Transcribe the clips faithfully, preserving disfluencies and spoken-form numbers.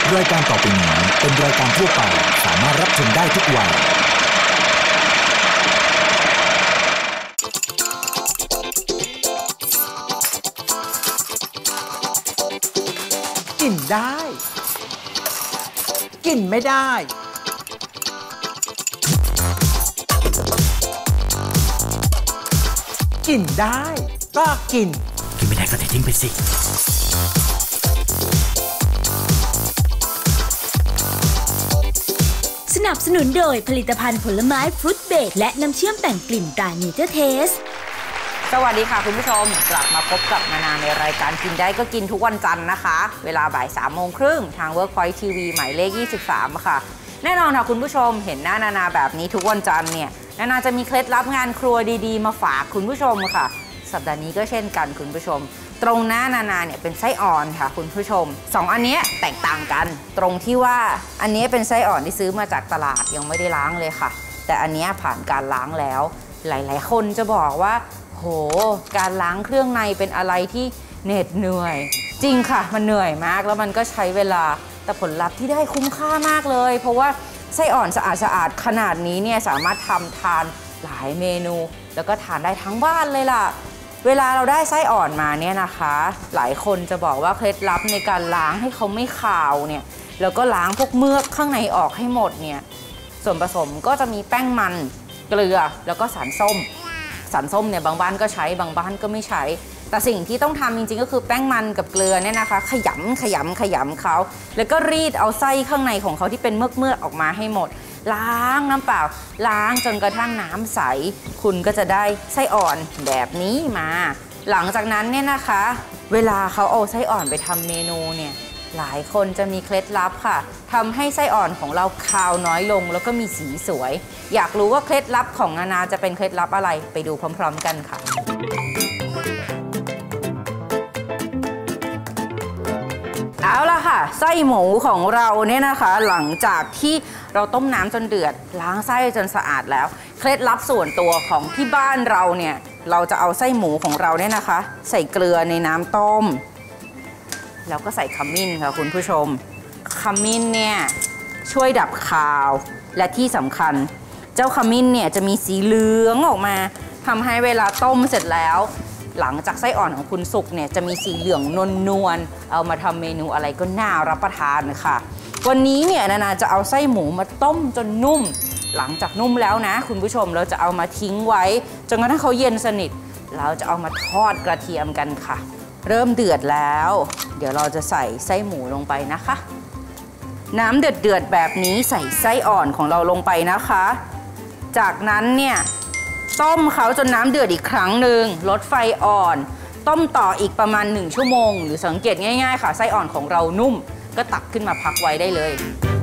รายการต่อไปนี้เป็นรายการทั่วไปสามารถรับชมได้ทุกวัยกินได้กินไม่ได้กินได้ก็กินกินไม่ได้ก็ทิ้งไปสิสนับสนุนโดยผลิตภัณฑ์ผลไม้ฟรุตเบรดและน้ำเชื่อมแต่งกลิ่นตราเนเจอร์เทสสวัสดีค่ะคุณผู้ชมกลับมาพบกับนานาในรายการกินได้ก็กินทุกวันจันทร์นะคะเวลาบ่ายสามโมงครึ่งทาง Workpoint ที วี หมายเลขยี่สิบสามค่ะแน่นอนค่ะคุณผู้ชมเห็นหน้านานาแบบนี้ทุกวันจันทร์เนี่ยนานาจะมีเคล็ดลับงานครัวดีๆมาฝากคุณผู้ชมค่ะสัปดาห์นี้ก็เช่นกันคุณผู้ชมตรงหน้านานาเนี่ยเป็นไส้อ่อนค่ะคุณผู้ชมสองอันนี้แตกต่างกันตรงที่ว่าอันนี้เป็นไส้อ่อนที่ซื้อมาจากตลาดยังไม่ได้ล้างเลยค่ะแต่อันนี้ผ่านการล้างแล้วหลายๆคนจะบอกว่าโหการล้างเครื่องในเป็นอะไรที่เหน็ดเหนื่อยจริงค่ะมันเหนื่อยมากแล้วมันก็ใช้เวลาแต่ผลลัพธ์ที่ได้คุ้มค่ามากเลยเพราะว่าไส้อ่อนสะอาดสะอาดขนาดนี้เนี่ยสามารถทำทานหลายเมนูแล้วก็ทานได้ทั้งบ้านเลยล่ะเวลาเราได้ไส้อ่อนมาเนี่ยนะคะหลายคนจะบอกว่าเคล็ดลับในการล้างให้เขาไม่คาวเนี่ยแล้วก็ล้างพวกเมือกข้างในออกให้หมดเนี่ยส่วนผสมก็จะมีแป้งมันเกลือแล้วก็สารส้มสารส้มเนี่ยบางบ้านก็ใช้บางบ้านก็ไม่ใช้แต่สิ่งที่ต้องทำจริงๆก็คือแป้งมันกับเกลือเนี่ยนะคะขยำขยำขยำเขาแล้วก็รีดเอาไส้ข้างในของเขาที่เป็นเมือกเมือกออกมาให้หมดล้างน้ำเปล่าล้างจนกระทั่งน้ำใสคุณก็จะได้ไส้อ่อนแบบนี้มาหลังจากนั้นเนี่ยนะคะเวลาเขาเอาไส้อ่อนไปทำเมนูเนี่ยหลายคนจะมีเคล็ดลับค่ะทำให้ไส้อ่อนของเราคาวน้อยลงแล้วก็มีสีสวยอยากรู้ว่าเคล็ดลับของนานาจะเป็นเคล็ดลับอะไรไปดูพร้อมๆกันค่ะเอาล่ะค่ะไส้หมูของเราเนี่ยนะคะหลังจากที่เราต้มน้ำจนเดือดล้างไส้จนสะอาดแล้วเคล็ดลับส่วนตัวของที่บ้านเราเนี่ยเราจะเอาไส้หมูของเราเนี่ยนะคะใส่เกลือในน้ำต้มแล้วก็ใส่ขมิ้นค่ะคุณผู้ชมขมิ้นเนี่ยช่วยดับคาวและที่สำคัญเจ้าขมิ้นเนี่ยจะมีสีเหลืองออกมาทำให้เวลาต้มเสร็จแล้วหลังจากไส้อ่อนของคุณสุกเนี่ยจะมีสีเหลืองนวลๆเอามาทำเมนูอะไรก็น่ารับประทานค่ะวันนี้เนี่ยนานาจะเอาไส้หมูมาต้มจนนุ่มหลังจากนุ่มแล้วนะคุณผู้ชมเราจะเอามาทิ้งไว้จนกระทั่งเขาเย็นสนิทเราจะเอามาทอดกระเทียมกันค่ะเริ่มเดือดแล้วเดี๋ยวเราจะใส่ไส้หมูลงไปนะคะน้ำเดือดเดือดแบบนี้ใส่ไส้อ่อนของเราลงไปนะคะจากนั้นเนี่ยต้มเขาจนน้ำเดือดอีกครั้งหนึ่งลดไฟอ่อนต้มต่ออีกประมาณหนึ่งชั่วโมงหรือสังเกตง่ายๆค่ะไส้อ่อนของเรานุ่มก็ตักขึ้นมาพักไว้ได้เลย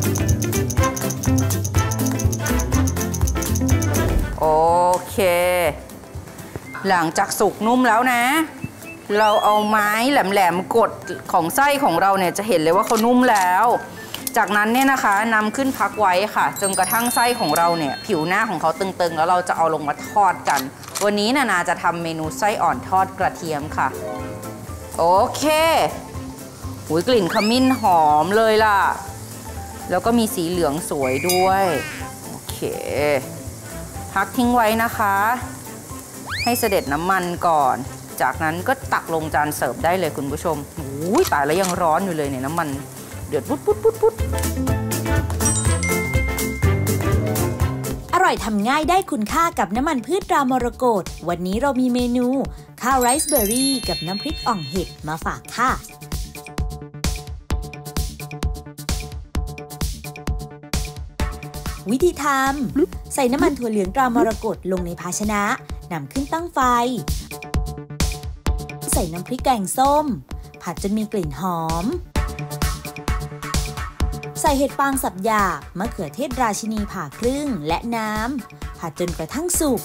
โอเคหลังจากสุกนุ่มแล้วนะเราเอาไม้แหลมๆกดของไส้ของเราเนี่ยจะเห็นเลยว่าเขานุ่มแล้วจากนั้นเนี่ยนะคะนำขึ้นพักไว้ค่ะจนกระทั่งไส้ของเราเนี่ยผิวหน้าของเขาตึงๆแล้วเราจะเอาลงมาทอดกันวันนี้นานาจะทำเมนูไส้อ่อนทอดกระเทียมค่ะโอเคหูยกลิ่นขมิ้นหอมเลยล่ะแล้วก็มีสีเหลืองสวยด้วยโอเคพักทิ้งไว้นะคะให้เสด็จน้ำมันก่อนจากนั้นก็ตักลงจานเสิร์ฟได้เลยคุณผู้ชมโอ้ยตายแล้วยังร้อนอยู่เลยเนี่ยน้ำมันเดือดปุ๊ดปุ๊ดปุ๊ดปุ๊ดอร่อยทำง่ายได้คุณค่ากับน้ำมันพืชตรามรกตวันนี้เรามีเมนูข้าวไรซ์เบอร์รี่กับน้ำพริกอ่องเห็ดมาฝากค่ะวิธีทำใส่น้ำมันถั่วเหลืองตรามรกตลงในภาชนะนำขึ้นตั้งไฟใส่น้ำพริกแกงส้มผัดจนมีกลิ่นหอมใส่เห็ดฟางสับหยาบมะเขือเทศราชินีผ่าครึ่งและน้ำผัดจนกระทั่งสุก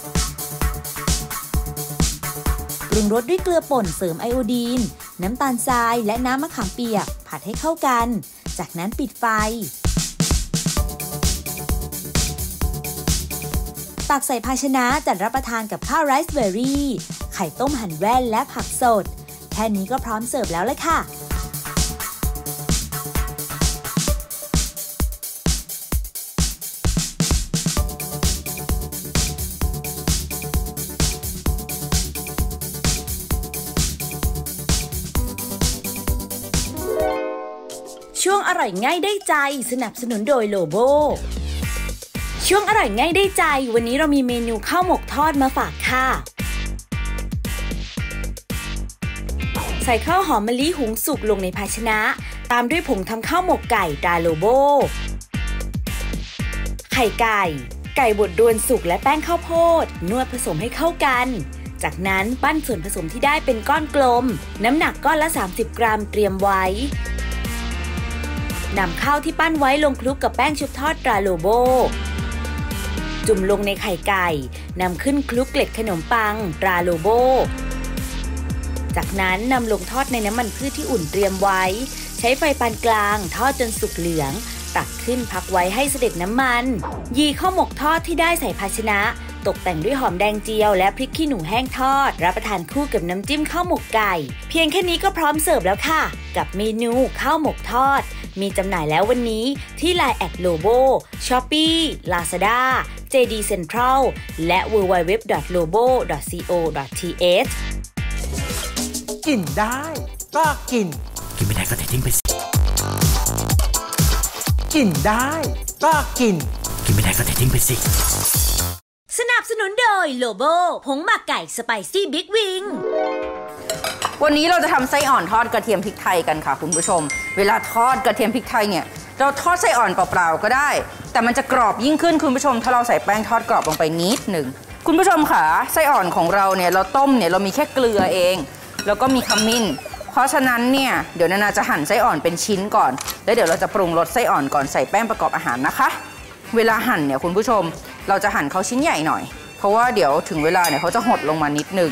ปรุงรสด้วยเกลือป่นเสริมไอโอดีนน้ำตาลทรายและน้ำมะขามเปียกผัดให้เข้ากันจากนั้นปิดไฟตักใส่ภาชนะจัดรับประทานกับข้าวไรซ์เบอร์รี่ไข่ต้มหั่นแว่นและผักสดแค่นี้ก็พร้อมเสิร์ฟแล้วเลยค่ะช่วงอร่อยง่ายได้ใจสนับสนุนโดยโลโบช่วงอร่อยง่ายได้ใจวันนี้เรามีเมนูข้าวหมกทอดมาฝากค่ะใส่ข้าวหอมมะลิหุงสุกลงในภาชนะตามด้วยผงทำข้าวหมกไก่ตราโลโบไข่ไก่ไก่บดรวนสุกและแป้งข้าวโพดนวดผสมให้เข้ากันจากนั้นปั้นส่วนผสมที่ได้เป็นก้อนกลมน้ำหนักก้อนละสามสิบกรัมเตรียมไว้นำข้าวที่ปั้นไว้ลงคลุกกับแป้งชุบทอดตราโลโบจุ่มลงในไข่ไก่นำขึ้นคลุกเกล็ดขนมปังตราโลโบจากนั้นนำลงทอดในน้ำมันพืชที่อุ่นเตรียมไว้ใช้ไฟปานกลางทอดจนสุกเหลืองตักขึ้นพักไว้ให้เสด็จน้ำมันยีข้าวหมกทอดที่ได้ใส่ภาชนะตกแต่งด้วยหอมแดงเจียวและพริกขี้หนูแห้งทอดรับประทานคู่กับน้ำจิ้มข้าวหมกไก่เพียงแค่นี้ก็พร้อมเสิร์ฟแล้วค่ะกับเมนูข้าวหมกทอดมีจำหน่ายแล้ววันนี้ที่ ไลน์ แอท โลโบ ช้อปปี้ ลาซาด้า เจ ดี Central และ ดับเบิลยู ดับเบิลยู ดับเบิลยู ดอท โลโบ ดอท ซี โอ ดอท ที เอชกินได้ก็กินกินไม่ได้ก็ทิ้งไปสิกินได้ก็กินกินไม่ได้ก็ทิ้งไปสิสนับสนุนโดยโลโบผงหมักไก่สไปซี่บิ๊กวิงวันนี้เราจะทำไส้อ่อนทอดกระเทียมพริกไทยกันค่ะคุณผู้ชมเวลาทอดกระเทียมพริกไทยเนี่ยเราทอดไส้อ่อนเปล่าๆก็ได้แต่มันจะกรอบยิ่งขึ้นคุณผู้ชมถ้าเราใส่แป้งทอดกรอบลงไปนิดหนึ่งคุณผู้ชมค่ะไส้อ่อนของเราเนี่ยเราต้มเนี่ยเรามีแค่เกลือเองแล้วก็มีขมิ้นเพราะฉะนั้นเนี่ยเดี๋ยวนานาจะหั่นไส้อ่อนเป็นชิ้นก่อนแล้วเดี๋ยวเราจะปรุงรสไส้อ่อนก่อนใส่แป้งประกอบอาหารนะคะเวลาหั่นเนี่ยคุณผู้ชมเราจะหั่นเขาชิ้นใหญ่หน่อยเพราะว่าเดี๋ยวถึงเวลาเนี่ยเขาจะหดลงมานิดนึง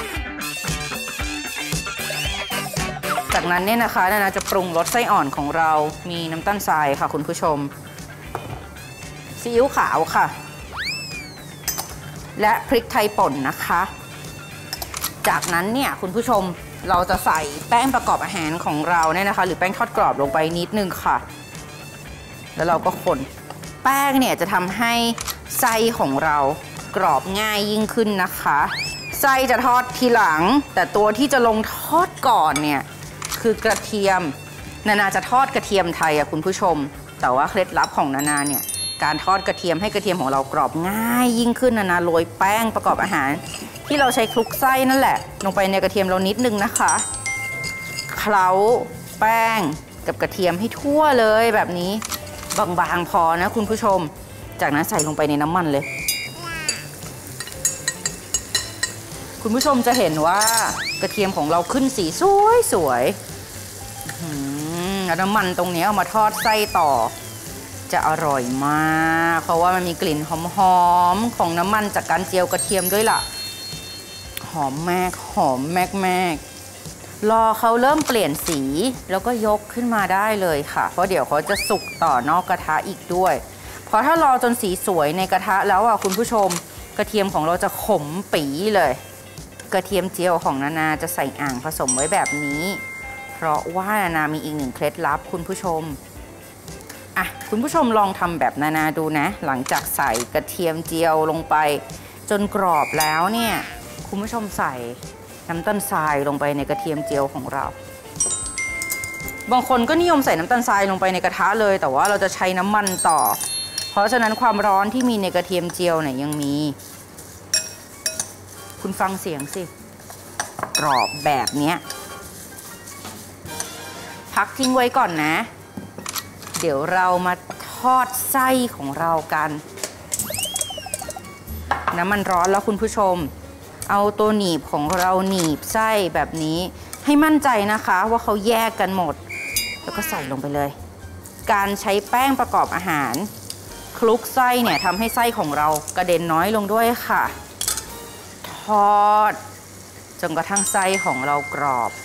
จากนั้นเนี่ยนะคะนานาจะปรุงรสไส้อ่อนของเรามีน้ำตาลทรายค่ะคุณผู้ชมซีอิ๊วขาวค่ะและพริกไทยป่นนะคะจากนั้นเนี่ยคุณผู้ชมเราจะใส่แป้งประกอบอาหารของเราเนี่ยนะคะหรือแป้งทอดกรอบลงไปนิดนึงค่ะแล้วเราก็คนแป้งเนี่ยจะทำให้ไส้ของเรากรอบง่ายยิ่งขึ้นนะคะไส้จะทอดทีหลังแต่ตัวที่จะลงทอดก่อนเนี่ยคือกระเทียมนานาจะทอดกระเทียมไทยอะคุณผู้ชมแต่ว่าเคล็ดลับของนานาเนี่ยการทอดกระเทียมให้กระเทียมของเรากรอบง่ายยิ่งขึ้นนานาโรยแป้งประกอบอาหารที่เราใช้คลุกไส้นั่นแหละลงไปในกระเทียมเรานิดนึงนะคะเคล้าแป้งกับกระเทียมให้ทั่วเลยแบบนี้บางๆพอนะคุณผู้ชมจากนั้นใส่ลงไปในน้ำมันเลยคุณผู้ชมจะเห็นว่ากระเทียมของเราขึ้นสีสวยสวยแล้วน้ำมันตรงนี้เอามาทอดไส้ต่อจะอร่อยมากเพราะว่ามันมีกลิ่นหอมๆของน้ำมันจากการเจียวกระเทียมด้วยล่ะหอมแมกหอมแมกแมกรอเขาเริ่มเปลี่ยนสีแล้วก็ยกขึ้นมาได้เลยค่ะเพราะเดี๋ยวเขาจะสุกต่อนอกกระทะอีกด้วยเพราะถ้ารอจนสีสวยในกระทะแล้วอ่ะคุณผู้ชมกระเทียมของเราจะขมปีเลยกระเทียมเจียวของนานาจะใส่อ่างผสมไว้แบบนี้เพราะว่านานามีอีกหนึ่งเคล็ดลับคุณผู้ชมอ่ะคุณผู้ชมลองทำแบบนานาดูนะหลังจากใส่กระเทียมเจียวลงไปจนกรอบแล้วเนี่ยคุณผู้ชมใส่น้ำตาลทรายลงไปในกระเทียมเจียวของเราบางคนก็นิยมใส่น้ำตาลทรายลงไปในกระทะเลยแต่ว่าเราจะใช้น้ำมันต่อเพราะฉะนั้นความร้อนที่มีในกระเทียมเจียวเนี่ยยังมีคุณฟังเสียงสิกรอบแบบนี้พักทิ้งไว้ก่อนนะเดี๋ยวเรามาทอดไส้ของเรากันน้ำมันร้อนแล้วคุณผู้ชมเอาตัวหนีบของเราหนีบไส้แบบนี้ให้มั่นใจนะคะว่าเขาแยกกันหมดแล้วก็ใส่ลงไปเลยการใช้แป้งประกอบอาหารคลุกไส้เนี่ยทำให้ไส้ของเรากระเด็นน้อยลงด้วยค่ะทอดจนกระทั่งไส้ของเรากรอบ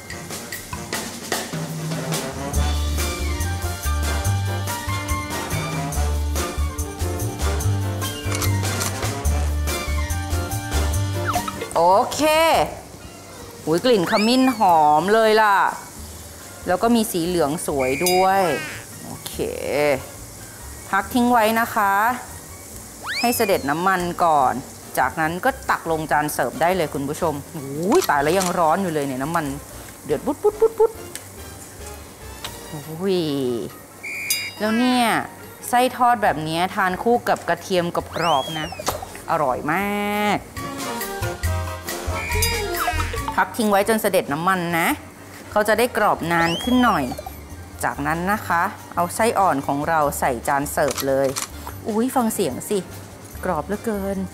โอเคอุ้ยกลิ่นขมิ้นหอมเลยล่ะแล้วก็มีสีเหลืองสวยด้วยโอเคพักทิ้งไว้นะคะให้เสด็จน้ำมันก่อนจากนั้นก็ตักลงจานเสิร์ฟได้เลยคุณผู้ชมอุ้ยตายแล้วยังร้อนอยู่เลยเนี่ยน้ำมันเดือดปุ๊ดปุ๊ดปุ๊ดปุ๊ดโออุ้ยแล้วเนี่ยไส้ทอดแบบนี้ทานคู่กับกระเทียมกรอบๆนะอร่อยมากพักทิ้งไว้จนเสด็จน้ำมันนะเขาจะได้กรอบนานขึ้นหน่อยจากนั้นนะคะเอาไส้อ่อนของเราใส่จานเสิร์ฟเลยอุ้ยฟังเสียงสิกรอบเหลือเกิน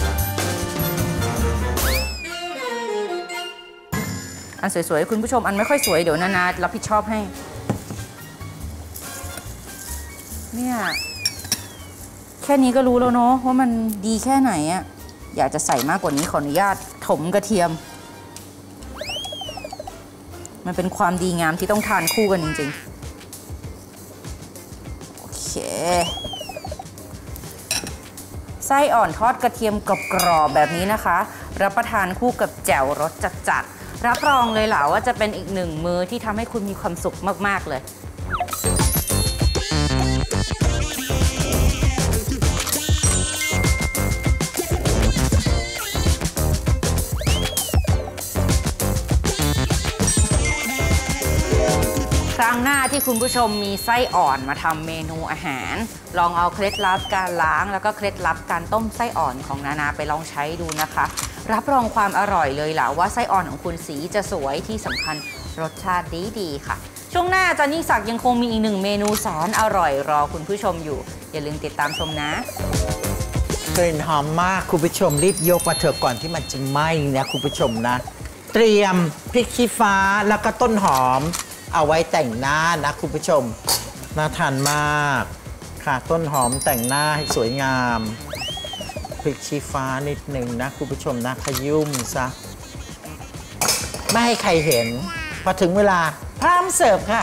อันสวยๆคุณผู้ชมอันไม่ค่อยสวยเดี๋ยวนานารับผิดชอบให้เนี่ยแค่นี้ก็รู้แล้วเนาะว่ามันดีแค่ไหนอะอยากจะใส่มากกว่านี้ขออนุญาตถมกระเทียมมันเป็นความดีงามที่ต้องทานคู่กันจริงๆโอเคไส้อ่อนทอดกระเทียมกรอบๆแบบนี้นะคะรับประทานคู่กับแจ่วรสจัดๆรับรองเลยเหล่าว่าจะเป็นอีกหนึ่งมื้อที่ทำให้คุณมีความสุขมากๆเลยครั้งหน้าที่คุณผู้ชมมีไส้อ่อนมาทำเมนูอาหารลองเอาเคล็ดลับการล้างแล้วก็เคล็ดลับการต้มไส้อ่อนของนานาไปลองใช้ดูนะคะรับรองความอร่อยเลยล่ะว่าไส้อ่อนของคุณสีจะสวยที่สำคัญรสชาติดีๆค่ะช่วงหน้าอาจารย์ยิ่งศักดิ์ยังคงมีอีกหนึ่งเมนูแสนอร่อยรอคุณผู้ชมอยู่อย่าลืมติดตามชมนะกลิ่นหอมมากคุณผู้ชมรีบยกมาเถอะก่อนที่มันจะไหม้นะคุณผู้ชมนะเตรียมพริกชี้ฟ้าแล้วก็ต้นหอมเอาไว้แต่งหน้านะคุณผู้ชมน่าทานมากค่ะต้นหอมแต่งหน้าให้สวยงามพริกชี้ฟ้านิดหนึ่งนะคุณผู้ชมนะขยุ่มซะไม่ให้ใครเห็นพอถึงเวลาพร้อมเสิร์ฟค่ะ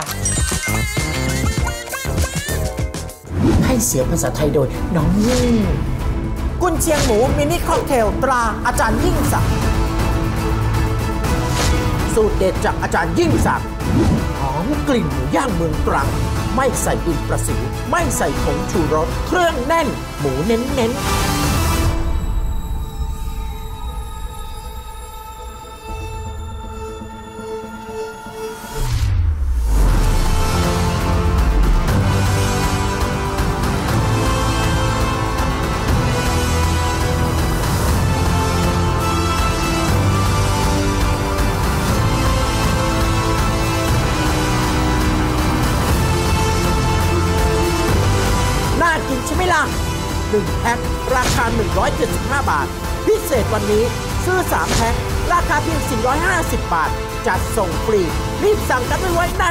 ให้เสียงภาษาไทยโดยน้องยิ่งกุนเชียงหมูมินิค็อกเทลตราอาจารย์ยิ่งศักดิ์สูตรเด็ดจากอาจารย์ยิ่งศักดิ์หอมกลิ่นหมูย่างเมืองตรังไม่ใส่ดินประสิวไม่ใส่ผงชูรสเครื่องแน่นหมูเน้นๆใช่ไหมล่ะหนึ่งแพ็คราคาหนึ่งร้อยเจ็ดสิบห้าบาทพิเศษวันนี้ซื้อสามแพ็คราคาเพียงสี่ร้อยห้าสิบบาทจัดส่งฟรีรีบสั่งกันไว้นะ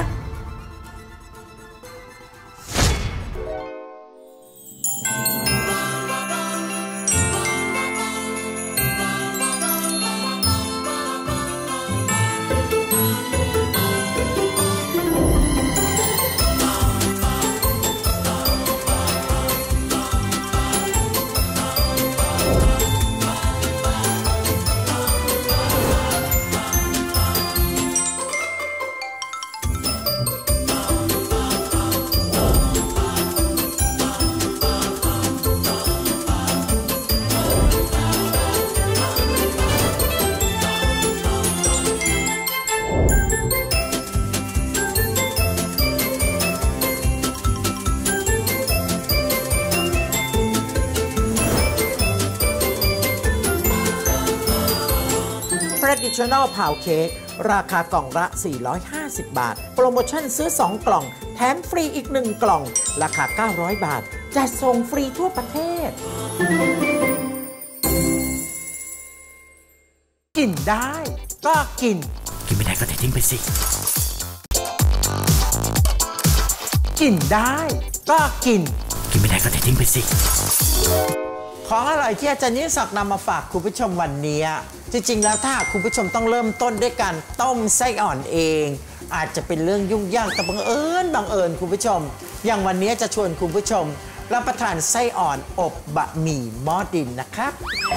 Traditional Pound Cake ราคากล่องละสี่ร้อยห้าสิบบาทโปรโมชั่นซื้อสองกล่องแถมฟรีอีกหนึ่งกล่องราคาเก้าร้อยบาทจัดส่งฟรีทั่วประเทศกินได้ก็กินกินไม่ได้ก็ทิ้งไปสิกินได้ก็กินกินไม่ได้ก็ทิ้งไปสิของอร่อยที่อาจารย์ยิ่งศักดิ์นำมาฝากคุณผู้ชมวันนี้จริงๆแล้วถ้าคุณผู้ชมต้องเริ่มต้นด้วยการต้มไส้อ่อนเองอาจจะเป็นเรื่องยุ่งยากแต่บังเอิญบังเอิญคุณผู้ชมอย่างวันนี้จะชวนคุณผู้ชมรับประทานไส้อ่อนอบบะหมี่หม้อดินนะครับ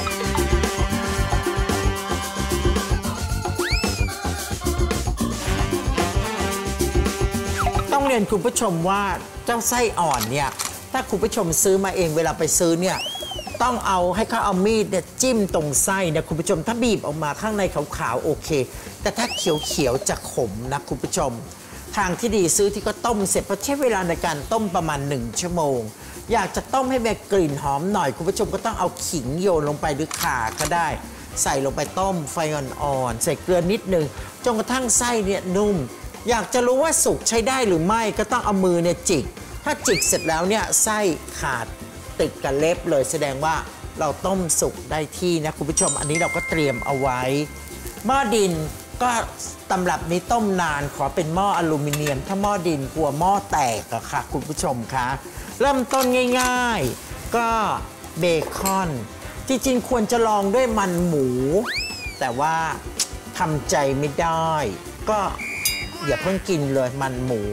ต้องเรียนคุณผู้ชมว่าเจ้าไส้อ่อนเนี่ยถ้าคุณผู้ชมซื้อมาเองเวลาไปซื้อเนี่ยต้องเอาให้เขาเอามีดเนี่ยจิ้มตรงไส้นะคุณผู้ชมถ้าบีบออกมาข้างในขาวๆโอเคแต่ถ้าเขียวๆจะขมนะคุณผู้ชมทางที่ดีซื้อที่ก็ต้มเสร็จเพราะใช้เวลาในการต้มประมาณหนึ่งชั่วโมงอยากจะต้มให้มีกลิ่นหอมหน่อยคุณผู้ชมก็ต้องเอาขิงโยนลงไปหรือข่าก็ได้ใส่ลงไปต้มไฟอ่อนๆใส่เกลือนิดนึงจนกระทั่งไส้เนี่ยนุ่มอยากจะรู้ว่าสุกใช้ได้หรือไม่ก็ต้องเอามือเนี่ยจิกถ้าจิกเสร็จแล้วเนี่ยไส้ขาดติดกับเล็บเลยแสดงว่าเราต้มสุกได้ที่นะคุณผู้ชมอันนี้เราก็เตรียมเอาไว้หม้อดินก็ตำรับนี้ต้มนานขอเป็นหม้ออลูมิเนียมถ้าหม้อดินกลัวหม้อแตกอะค่ะคุณผู้ชมคะเริ่มต้นง่ายๆก็เบคอนจริงๆควรจะลองด้วยมันหมูแต่ว่าทำใจไม่ได้ก็อย่าเพิ่งกินเลยมันหมู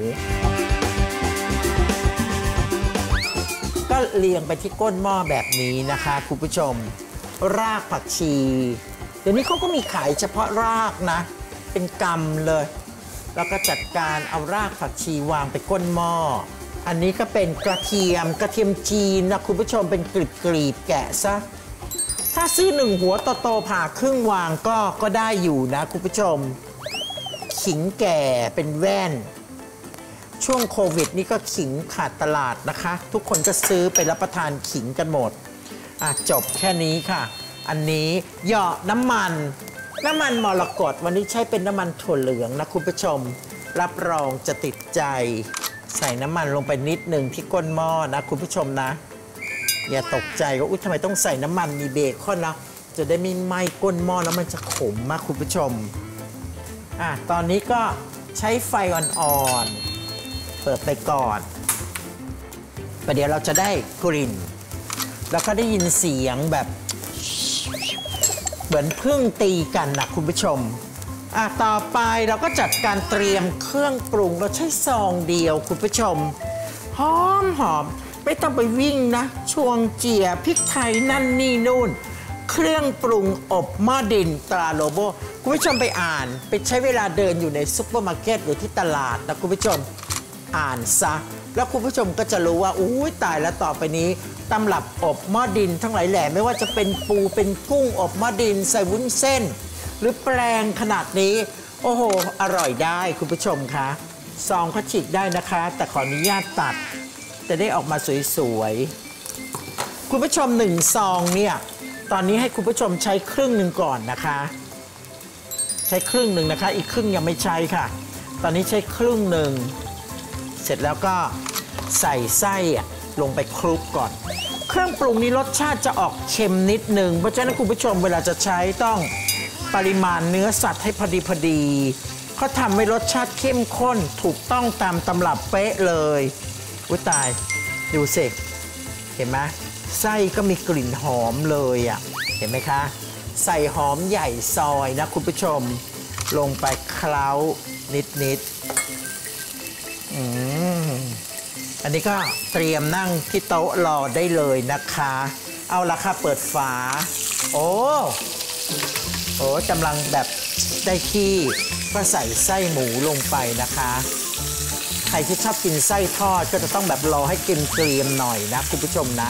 ก็เรียงไปที่ก้นหม้อแบบนี้นะคะคุณผู้ชมรากผักชีเดี๋ยวนี้เขาก็มีขายเฉพาะรากนะเป็นกำเลยแล้วก็จัดการเอารากผักชีวางไปก้นหม้ออันนี้ก็เป็นกระเทียมกระเทียมจีนนะคุณผู้ชมเป็นกรีบๆแกะซะถ้าซื้อหนึ่งหัวโตๆผ่าครึ่งวางก็ก็ได้อยู่นะคุณผู้ชมขิงแก่เป็นแว่นช่วงโควิดนี่ก็ขิงขาดตลาดนะคะทุกคนก็ซื้อไปรับประทานขิงกันหมดอ่ะจบแค่นี้ค่ะอันนี้เหยาะน้ำมันน้ำมันมรกตวันนี้ใช้เป็นน้ำมันถั่วเหลืองนะคุณผู้ชมรับรองจะติดใจใส่น้ำมันลงไปนิดหนึ่งที่ก้นหม้อนะคุณผู้ชมนะอย่าตกใจว่าอุ๊ยทำไมต้องใส่น้ำมันมีเบคอนนะจะได้ไม่ไหม้ก้นหม้อแล้วมันจะขมมากคุณผู้ชมอ่ะตอนนี้ก็ใช้ไฟอ่อนๆเปิดไปก่อนประเดี๋ยวเราจะได้กลิ่นแล้วก็ได้ยินเสียงแบบเหมือนพึ่งตีกันนะคุณผู้ชมอ่ะต่อไปเราก็จัดการเตรียมเครื่องปรุงเราใช้ซองเดียวคุณผู้ชมหอมหอมไม่ต้องไปวิ่งนะชวงเจียพริกไทยนั่นนี่นู่นเครื่องปรุงอบหม้อดินตราโลโบคุณผู้ชมไปอ่านไปใช้เวลาเดินอยู่ในซุปเปอร์มาร์เก็ตหรือที่ตลาดนะคุณผู้ชมอ่านซะแล้วคุณผู้ชมก็จะรู้ว่าอู้ยตายแล้วต่อไปนี้ตำรับอบหม้อดินทั้งหลายแหล่ไม่ว่าจะเป็นปูเป็นกุ้งอบหม้อดินใส่วุ้นเส้นหรือแปลงขนาดนี้โอ้โหอร่อยได้คุณผู้ชมคะซองเขาฉีกได้นะคะแต่ขออนุญาตตัดจะได้ออกมาสวยๆคุณผู้ชมหนึ่งซองเนี่ยตอนนี้ให้คุณผู้ชมใช้ครึ่งหนึ่งก่อนนะคะใช้ครึ่งหนึ่งนะคะอีกครึ่งยังไม่ใช้ค่ะตอนนี้ใช้ครึ่งหนึ่งเสร็จแล้วก็ใส่ไส้ลงไปคลุกก่อนเครื่องปรุงนี้รสชาติจะออกเค็มนิดหนึ่งเพราะฉะนั้นคุณผู้ชมเวลาจะใช้ต้องปริมาณเนื้อสัตว์ให้พอดีพอดีเขาทำให้รสชาติเข้มข้นถูกต้องตามตำรับเป๊ะเลยอุ้ยตายดูสิเห็นไหมไส้ก็มีกลิ่นหอมเลยอ่ะเห็นไหมคะใส่หอมใหญ่ซอยนะคุณผู้ชมลงไปเคล้านิดๆอืมอันนี้ก็เตรียมนั่งที่โต๊ะรอได้เลยนะคะเอาละค่ะเปิดฝาโอ้โอ้กำลังแบบได้ที่ก็ใส่ไส้หมูลงไปนะคะใครที่ชอบกินไส้ทอดก็จะต้องแบบรอให้กินเกรียมหน่อยนะคุณผู้ชมนะ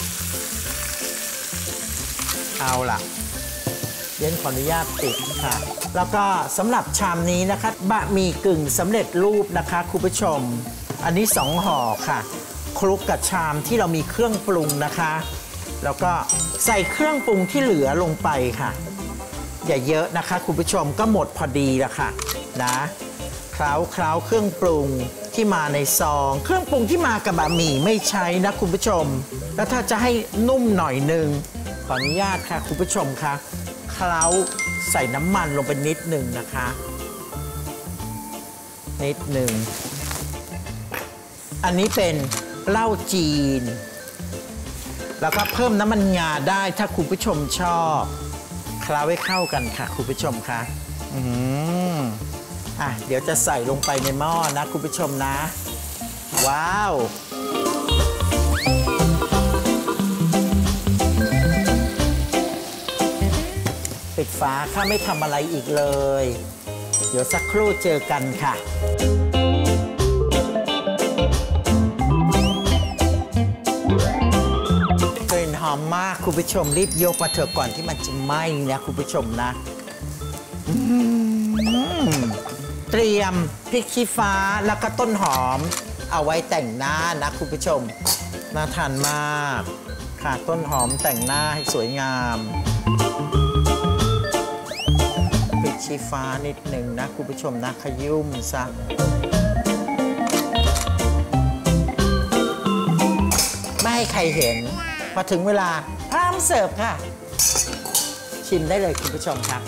เอาล่ะเดี๋ยวขออนุญาตปิดค่ะแล้วก็สำหรับชามนี้นะคะบะหมี่กึ่งสำเร็จรูปนะคะคุณผู้ชมอันนี้สองห่อค่ะคลุกกับชามที่เรามีเครื่องปรุงนะคะแล้วก็ใส่เครื่องปรุงที่เหลือลงไปค่ะอย่าเยอะนะคะคุณผู้ชมก็หมดพอดีแล้วค่ะนะเคล้าเคล้าเครื่องปรุงที่มาในซองเครื่องปรุงที่มากับบะหมี่ไม่ใช้นะคุณผู้ชมแล้วถ้าจะให้นุ่มหน่อยนึงขออนุญาตค่ะคุณผู้ชมค่ะเคล้าใส่น้ำมันลงไปนิดหนึ่งนะคะนิดหนึ่งอันนี้เป็นเหล้าจีนแล้วก็เพิ่มน้ำมันงาได้ถ้าคุณผู้ชมชอบเคล้าให้เข้ากันค่ะคุณผู้ชมค่ะอืมอ่ะเดี๋ยวจะใส่ลงไปในหม้อนะคุณผู้ชมนะว้าวปิดฝาค่ะไม่ทำอะไรอีกเลยเดี๋ยวสักครู่เจอกันค่ะกลิ่นหอมมากคุณผู้ชมรีบยกมาเถอะก่อนที่มันจะไหม้นะคุณผู้ชมนะเตรีรียมพริกชี้ฟ้าแล้วก็ต้นหอมเอาไว้แต่งหน้านะคุณผู้ชมน่าทานมากค่ะต้นหอมแต่งหน้าให้สวยงามพริกชี้ฟ้านิดหนึ่งนะคุณผู้ชมนะขยุ่มซะไม่ให้ใครเห็นพอถึงเวลาพร้อมเสิร์ฟค่ะชิมได้เลยคุณผู้ชมครับ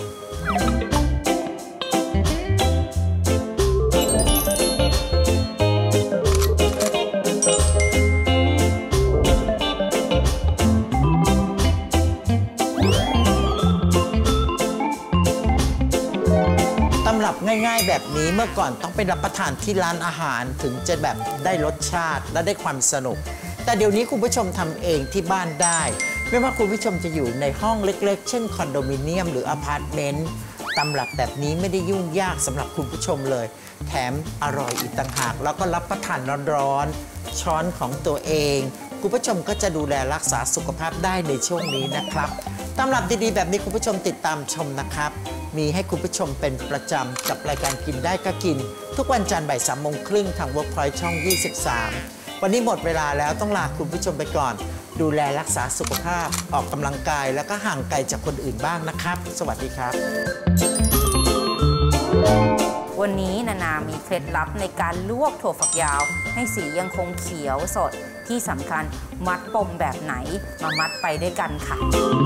ตำรับง่ายๆแบบนี้เมื่อก่อนต้องไปรับประทานที่ร้านอาหารถึงจะแบบได้รสชาติและได้ความสนุกแต่เดี๋ยวนี้คุณผู้ชมทำเองที่บ้านได้ไม่ว่าคุณผู้ชมจะอยู่ในห้องเล็กๆเช่นคอนโดมิเนียมหรืออพาร์ตเมนต์ตำรับแบบนี้ไม่ได้ยุ่งยากสำหรับคุณผู้ชมเลยแถมอร่อยอีกต่างหากแล้วก็รับประทานร้อนๆช้อนของตัวเองคุณผู้ชมก็จะดูแลรักษาสุขภาพได้ในช่วงนี้นะครับตำรับดีๆแบบนี้คุณผู้ชมติดตามชมนะครับมีให้คุณผู้ชมเป็นประจำกับรายการกินได้ก็กินทุกวันจันทร์บ่ายสามโมงครึ่งทาง Workpoint ช่องยี่สิบสามวันนี้หมดเวลาแล้วต้องลาคุณผู้ชมไปก่อนดูแลรักษาสุขภาพออกกำลังกายแล้วก็ห่างไกลจากคนอื่นบ้างนะครับสวัสดีครับวันนี้นานามีเคล็ดลับในการลวกถั่วฝักยาวให้สียังคงเขียวสดที่สำคัญมัดปมแบบไหนมามัดไปด้วยกันค่ะ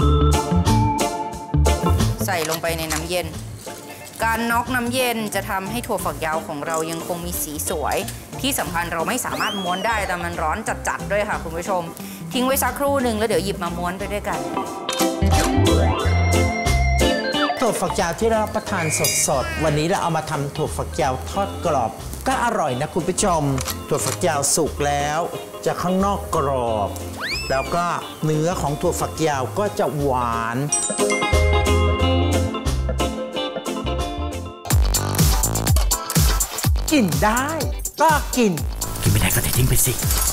ใส่ลงไปในน้ำเย็นการน็อกน้ำเย็นจะทำให้ถั่วฝักยาวของเรายังคงมีสีสวยที่สำคัญเราไม่สามารถม้วนได้แต่มันร้อนจัดๆด้วยค่ะคุณผู้ชมทิ้งไว้สักครู่หนึ่งแล้วเดี๋ยวหยิบมาม้วนไปด้วยกันถั่วฝักยาวที่เรารับประทานสดๆวันนี้เราเอามาทำถั่วฝักยาวทอดกรอบก็อร่อยนะคุณผู้ชมถั่วฝักยาวสุกแล้วจะข้างนอกกรอบแล้วก็เนื้อของถั่วฝักยาวก็จะหวานกินได้ก็กินกินไม่ได้ก็ทิ้งไปสิ